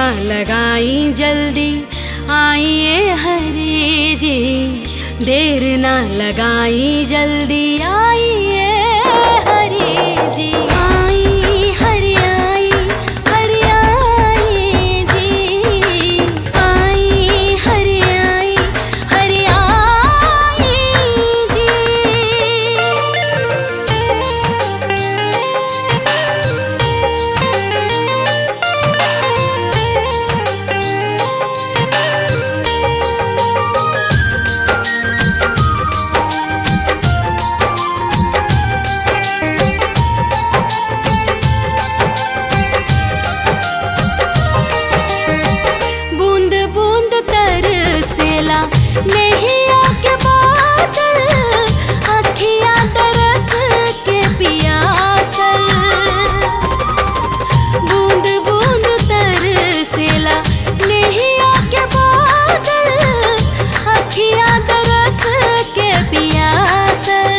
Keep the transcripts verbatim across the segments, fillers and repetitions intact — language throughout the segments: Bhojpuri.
लगाई जल्दी आइए हरि जी, देर ना लगाई जल्दी आइए हरि जी। आई हरि आई हरि आई जी, आई हरि आई हरि आई जी। नैया के बादल अखियाँ तरस के पियासल, बूंद बूंद तरसेला नैया के बादल अखियाँ तरस के पियासल।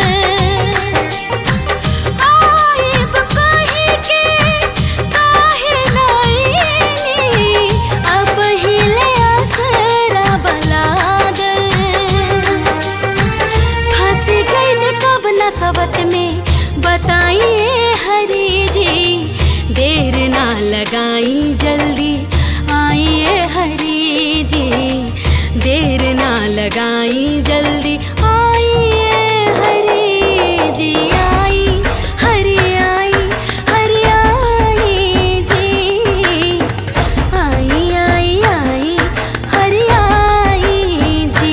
आइब कहीं के काहे नाइनी, अब हिले असरा बला सवत में बताइए हरि जी, देर ना लगाई जल्दी आइए हरि जी, देर ना लगाई जल्दी आइए हरि जी। आई हरि आई हरि आई जी, आई आई आई हरि आई जी।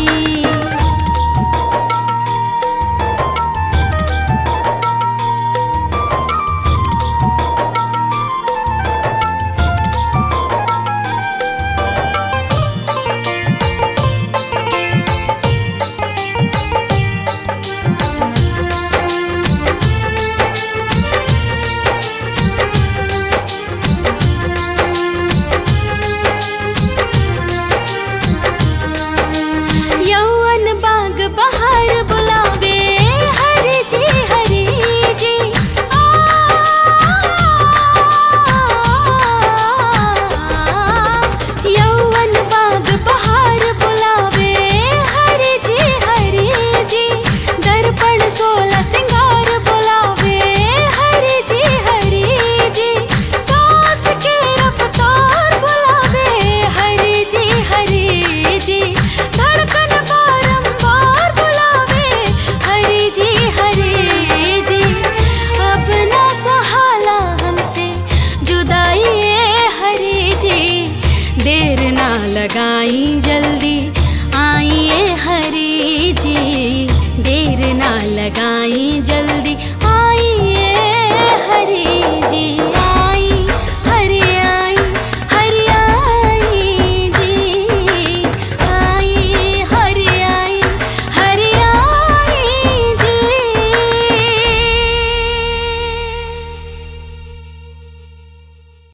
देर ना लगाई जल्दी आइए हरि जी, देर ना लगाई जल्दी